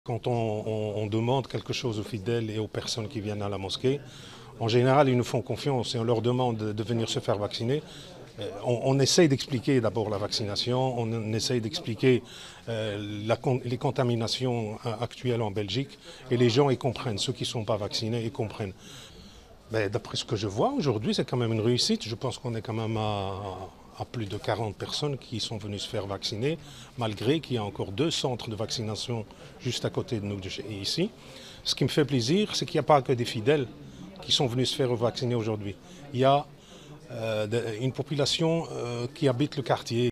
Quand on demande quelque chose aux fidèles et aux personnes qui viennent à la mosquée, en général, ils nous font confiance et on leur demande de venir se faire vacciner. On essaye d'expliquer d'abord la vaccination, on essaye d'expliquer les contaminations actuelles en Belgique et les gens ils comprennent, ceux qui ne sont pas vaccinés ils comprennent. Mais d'après ce que je vois aujourd'hui, c'est quand même une réussite. Je pense qu'on est quand même à plus de 40 personnes qui sont venues se faire vacciner, malgré qu'il y a encore 2 centres de vaccination juste à côté de nous ici. Ce qui me fait plaisir, c'est qu'il n'y a pas que des fidèles qui sont venus se faire vacciner aujourd'hui. Il y a une population qui habite le quartier.